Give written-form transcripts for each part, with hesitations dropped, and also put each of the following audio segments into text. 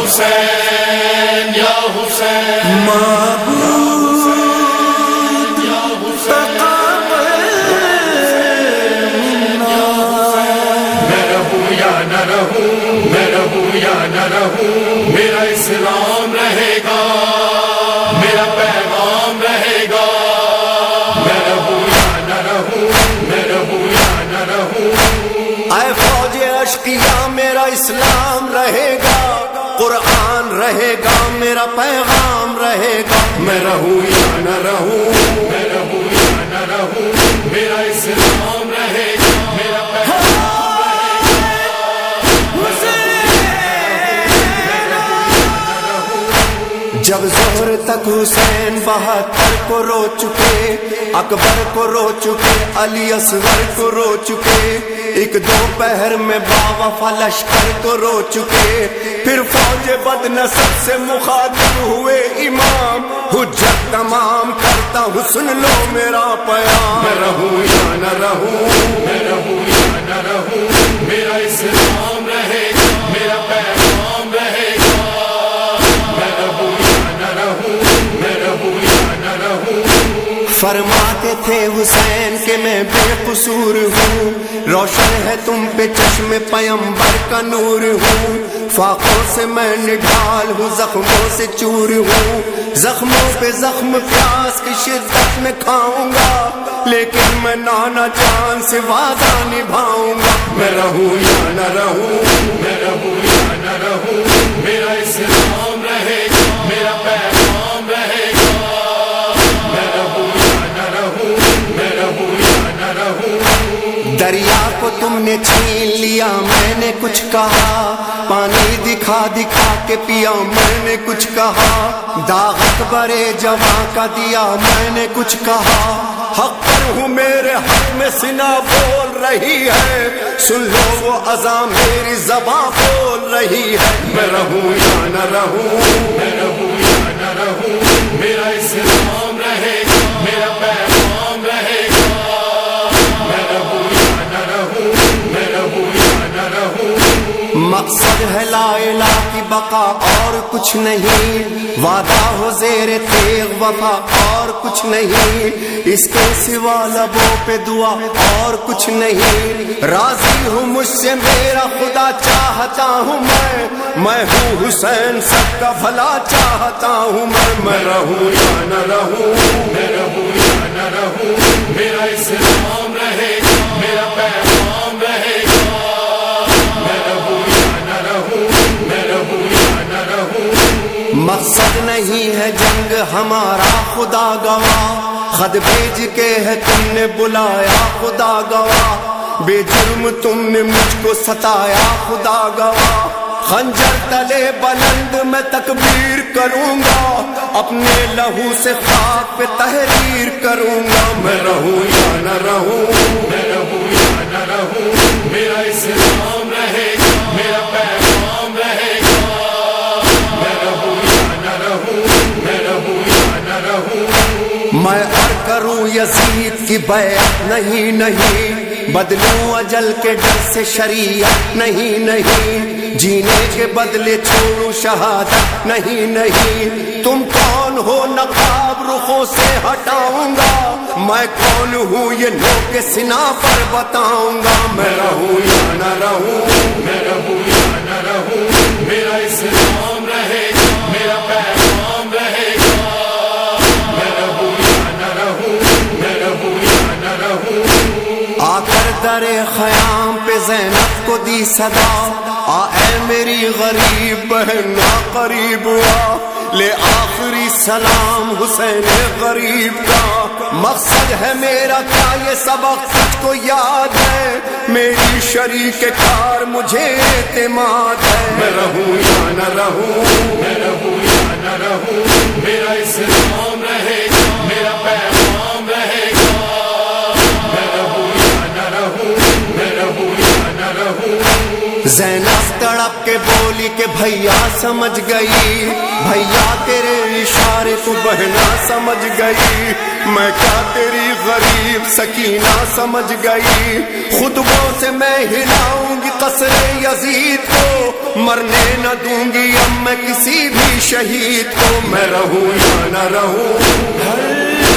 حسین یا حسین معبود یا حسین میں رہوں یا نہ رہوں میں رہوں یا نہ رہوں میرا اسلام رہے گا میرا پیغام رہے گا میں رہوں یا نہ رہوں میں رہوں یا نہ رہوں اے فوج اشقیاء میرا اسلام رہے گا قرآن رہے گا میرا پیغام رہے گا میں رہوں یا نہ رہوں میں رہوں یا نہ رہوں میرا اسلام رہے گا میرا پیغام رہے گا جب ظہر تک حسین 72 کو رو چکے اکبر کو رو چکے علی اصغر کو رو چکے ایک دوپہر میں باوفا لشکر کو رو چکے پھر فوج بد نصب سے مخاطب ہوئے امام حجت تمام کرتا ہوں سن لو میرا پیام میں رہوں یا نہ رہوں میں رہوں یا نہ رہوں میرا اسلام رہے گا میرا پیغام رہے گا میں رہوں یا نہ رہوں میں رہوں یا نہ رہوں فرماتے تھے حسین کہ میں بے قصور ہوں روشن ہے تم پہ چشم پیمبر کا نور ہوں فاقوں سے میں نڈھال ہوں زخموں سے چور ہوں زخموں پہ زخم پیاس کی شدت میں کھاؤں گا لیکن میں نانا جان سے وعدہ نبھاؤں گا میں رہوں یا نہ رہوں میں رہوں یا نہ رہوں میرا اسلام رہے گا میرا پیغام رہے گا میں رہوں یا نہ رہوں میں رہوں یا نہ رہوں دریا کو تم نے چھین لیا میں نے کچھ کہا پانی دکھا دکھا کے پیا میں نے کچھ کہا داغ اکبر جواں کا دیا میں نے کچھ کہا حق پر ہوں میرے حق میں سنا بول رہی ہے سن لو وہ اذاں میری زباں بول رہی ہے میں رہوں یا نہ رہوں میں رہوں یا نہ رہوں میرا اسلام رہے گا میرا پیغام رہے گا میں رہوں یا نہ رہوں میں رہوں یا نہ رہوں مقصد ہے لا الہ کی بقا اور کچھ نہیں وعدہ ہو زیر تیغ وفا اور کچھ نہیں اس کے سوا لبوں پہ دعا اور کچھ نہیں راضی ہوں مجھ سے میرا خدا چاہتا ہوں میں ہوں حسین سب کا بھلا چاہتا ہوں میں رہوں یا نہ رہوں میں رہوں یا نہ رہوں میرا اسلام رہے گا میرا پیغام رہے گا میں رہوں یا نہ رہوں میں رہوں یا نہ رہوں مقصد نہیں ہے جنگ ہمارا خدا گواہ خط بھیج کے ہے تم نے بلایا خدا گواہ بے جرم تم نے مجھ کو ستایا خدا گواہ خنجر تلے بلند میں تکبیر کروں گا اپنے لہو سے خاک پہ تحریر کروں گا میں رہوں یا نہ رہوں میں رہوں یا نہ رہوں میرا اسلام رہے گا میرا پیغام رہے گا میں رہوں یا نہ رہوں میں رہوں یا نہ رہوں میں اور کروں یزید کی بیعت نہیں نہیں بدلوں اجل کے ڈر سے شریعت نہیں نہیں جینے کے بدلے چھوڑوں شہادت نہیں نہیں تم کون ہو نقاب رخوں سے ہٹاؤں گا میں کون ہوں یہ لوگ کے سنا پر بتاؤں گا میں رہوں یا نہ رہوں میں رہوں یا نہ رہوں میرا اسلام رہے گا میرا پیغام رہے گا میں رہوں یا نہ رہوں میں رہوں یا نہ رہوں آ کر در خیام پہ زینب کو دی صدا آ اے میری غریب بہن قریب آ لے آخری سلام حسین غریب کا مقصد ہے میرا کیا یہ سبق تجھ کو یاد ہے میری شریک کار مجھے اعتماد ہے میں رہوں یا نہ رہوں میں رہوں یا نہ رہوں میرا اسلام رہے گا میرا پیغام رہے گا میں رہوں یا نہ رہوں میں رہوں یا نہ رہوں زینب تڑپ کے بولی کہ بھیا سمجھ گئی، بھیا تیرے اشارے کو بہنا سمجھ گئی، میں کیا تیری غریب سکینہ سمجھ گئی، خطبوں سے میں ہلاؤں گی قصر یزید کو، مرنے نہ دوں گی اب میں کسی بھی شہید کو، میں رہوں یا نہ رہوں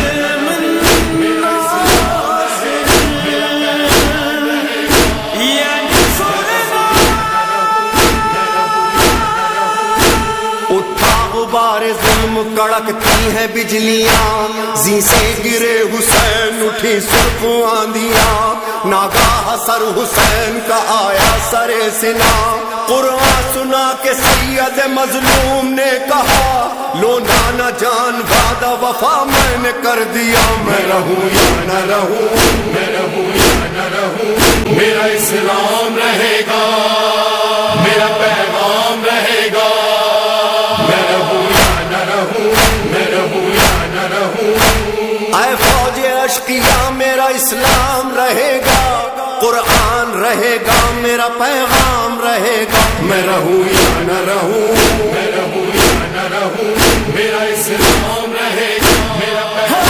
غبار ظلم کڑکتی ہیں بجلیاں، زی سے گرے حسین اٹھی سرخ آندیاں، ناگاہ سر حسین کا آیا سر سنا، قرآن سنا کے سید مظلوم نے کہا لو نانا جان وعدہ وفا میں نے کر دیا، میں رہوں یا نہ رہوں، میں رہوں یا نہ رہوں، میرا اسلام رہے گا، میرا پیغام رہے گا، میں رہوں یا نہ رہوں، میں رہوں یا نہ رہوں، اے فوج اشقیاء میرا اسلام رہے گا، قرآن رہے گا، میرا پیغام رہے گا، میں رہوں یا نہ رہوں، میں رہوں یا نہ رہوں، میرا اسلام رہے گا، میرا پیغام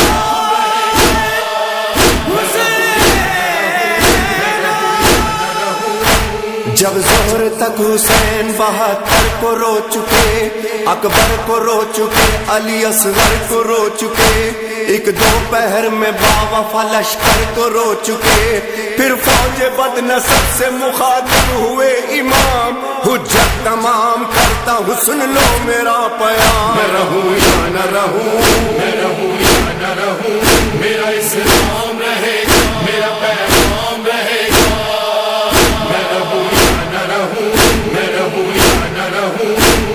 جب ظہر تک حسین 72 کو رو چکے، اکبر کو رو چکے، علی اصغر کو رو چکے، ایک دوپہر میں باوفا لشکر کو رو چکے، پھر فوج بد نصب سے مخاطب ہوئے امام، حجت تمام کرتا ہوں سن لو میرا پیام، میں رہوں یا نہ رہوں، میں رہوں یا نہ رہوں، میرا اسلام رہے گا، میرا پیغام رہے گا، میں رہوں یا نہ رہوں، میں رہوں یا نہ رہوں،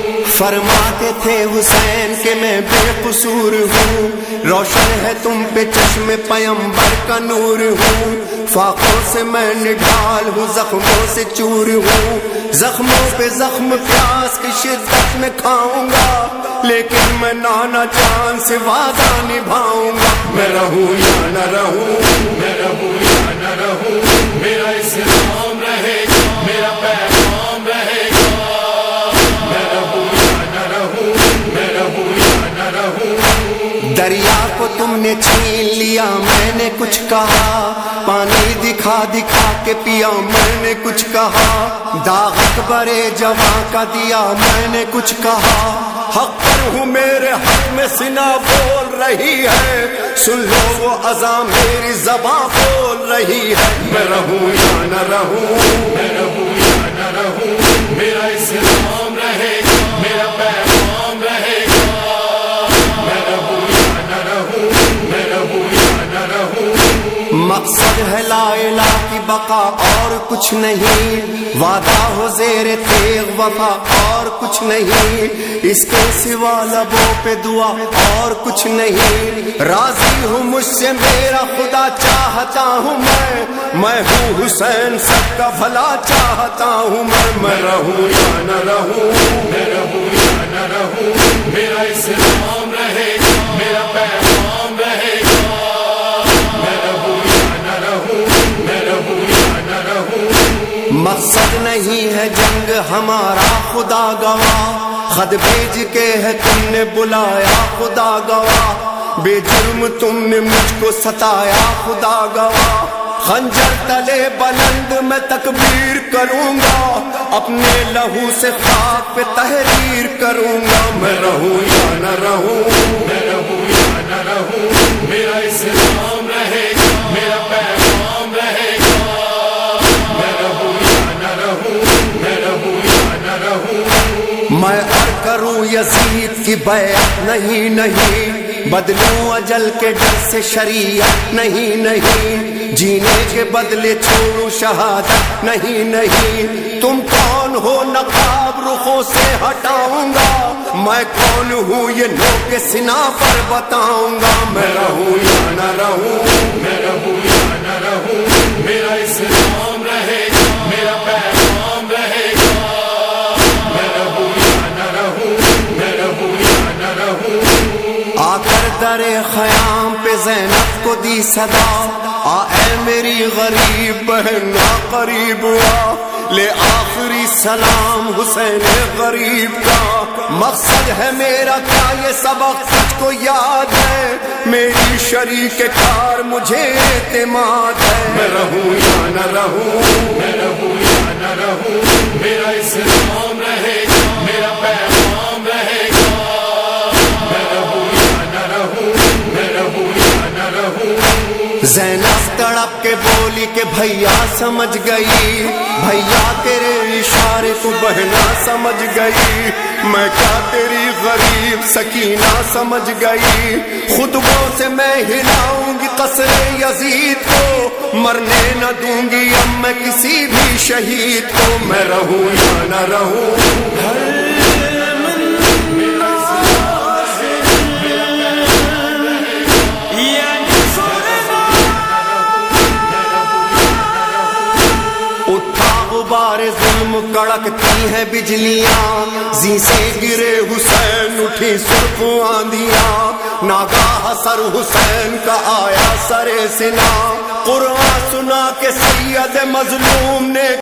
فرماتے تھے حسین کہ میں بے قصور ہوں، روشن ہے تم پہ چشم پیمبر کا نور ہوں، فاقوں سے میں نڈھال ہوں، زخموں سے چور ہوں، زخموں پہ زخم پیاس کی شدت میں کھاؤں گا، لیکن میں نانا جان سے وعدہ نبھاؤں گا، میں رہوں یا نہ رہوں، میں رہوں یا نہ رہوں، میرا اسلام رہے گا، میرا پیغام رہے گا، میں رہوں یا نہ رہوں، میں رہوں یا نہ رہوں، دریا کو تم نے چھین لیا میں نے کچھ کہا، پانی دکھا دکھا کے پیا میں نے کچھ کہا، داغ اکبر جواں کا دیا میں نے کچھ کہا، حق پر ہوں میرے حق میں سنا بول رہی ہے، سن لو وہ اذان میری زباں بول رہی ہے، میں رہوں یا نہ رہوں، میں رہوں یا نہ رہوں، میرا اسلام رہے گا، میرا پیغام رہے گا، میں رہوں یا نہ رہوں، میں رہوں یا نہ رہوں، مقصد ہے لا الہ کی بقا اور کچھ نہیں، وعدہ ہو زیر تیغ وفا اور کچھ نہیں، اس کے سوا لبوں پہ دعا اور کچھ نہیں، راضی ہوں مجھ سے میرا خدا چاہتا ہوں میں ہوں حسین سب کا بھلا چاہتا ہوں میں رہوں یا نہ رہوں، میں رہوں یا نہ رہوں، میرا اسلام رہے گا، میرا پیغام رہے گا، میں رہوں یا نہ رہوں، میں رہوں یا نہ رہوں، مقصد نہیں ہے جنگ ہمارا خدا گواہ، خط بھیج کے ہے تم نے بلایا خدا گواہ، بے جرم تم نے مجھ کو ستایا خدا گواہ، خنجر تلے بلند میں تکبیر کروں گا، اپنے لہو سے خاک پہ تحریر کروں گا، میں رہوں یا نہ رہوں، میں رہوں یا نہ رہوں، میرا اسلام رہے گا، میرا پیغام رہے گا، میں رہوں یا نہ رہوں، میں رہوں یا نہ رہوں، میں کروں یزید کی بیعت نہیں نہیں، بدلوں اجل کے ڈر سے شریعت نہیں، جینے کے بدلے چھوڑوں شہادت نہیں، تم کون ہو نقاب رخوں سے ہٹاؤں گا، میں کون ہوں یہ نوک سنا پر بتاؤں گا، میں رہوں یا نہ رہوں، میں رہوں یا نہ رہوں، میرا اسلام رہے گا، میرا پیغام رہے گا، میں رہوں یا نہ رہوں، میں رہوں یا نہ رہوں، آ کر در خیام پہ زینب کو دی صدا، اے میری غریب بہن قریب آ، لے آخری السلام حسین غریب کا. مقصد ہے میرا کیا یہ سبق تجھ کو یاد ہے؟ میری شریک کار مجھے اعتماد ہے. میں رہوں یا نہ رہوں، میں رہوں یا نہ رہوں، میرا اسلام رہے گا، میرا پیغام رہے گا. میں رہوں یا نہ رہوں، میں رہوں یا نہ رہوں. زینب تڑپ کے بولی کہ بھیا سمجھ گئی، بھیا تیرے اشارے کو بہنا سمجھ گئی. میں کیا تیری غریب سکینہ سمجھ گئی. خطبوں سے میں ہلاؤں گی قصر یزید کو، مرنے نہ دوں گی اب میں کسی بھی شہید کو. میں رہوں یا نہ رہوں، غبار ظلم کڑکتی ہیں بجلیاں، زی سے گرے حسین اٹھی سرخ آندیاں. ناگاہ سر حسین کا آیا سرے سنا، قرآن سنا کے سید مظلوم نے